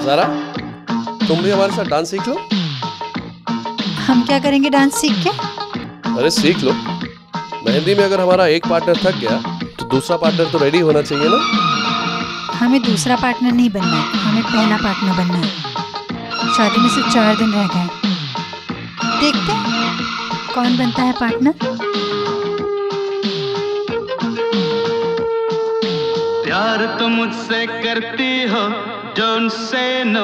सारा, तुम भी हमारे साथ डांस सीख लो। हम क्या करेंगे डांस सीख के? अरे सीख लो। मेहंदी में अगर हमारा एक पार्टनर थक गया तो दूसरा पार्टनर तो रेडी होना चाहिए ना। हमें दूसरा पार्टनर नहीं बनना है, हमें पहला पार्टनर बनना है। शादी में सिर्फ 4 दिन रह गए, देखते हैं कौन बनता है पार्टनर। प्यार तो मुझसे करती हो, डोंट से नो।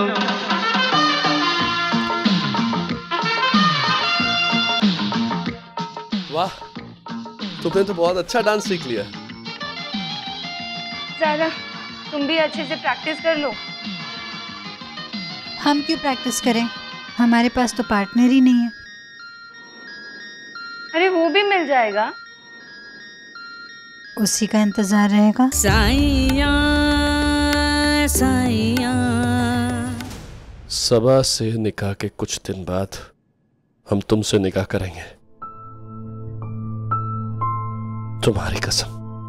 वाह, तुमने तो बहुत अच्छा डांस सीख लिया। ज़ारा, तुम भी अच्छे से प्रैक्टिस कर लो। हम क्यों प्रैक्टिस करें, हमारे पास तो पार्टनर ही नहीं है। अरे वो भी मिल जाएगा, उसी का इंतजार रहेगा। साइया साइया। सबा से निकाह के कुछ दिन बाद हम तुमसे निकाह करेंगे, तुम्हारी कसम।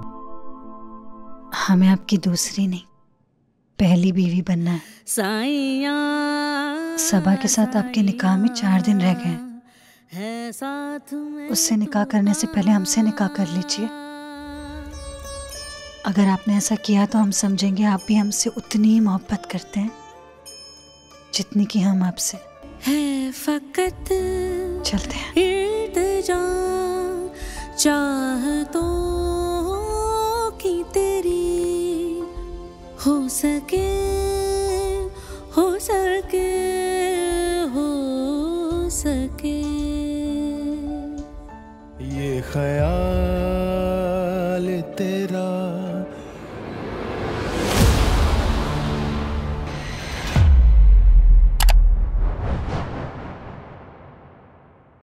हमें आपकी दूसरी नहीं, पहली बीवी बनना है। साइया सबा के साथ आपके निकाह में 4 दिन रह गए है साथ में। उससे निकाह करने से पहले हमसे निकाह कर लीजिए। अगर आपने ऐसा किया तो हम समझेंगे आप भी हमसे उतनी ही मोहब्बत करते हैं जितनी कि हम आपसे। है फकत चलते हैं। इल्तिजा चाहतों की तेरी हो सके हो सके हो सके। ये ख्याल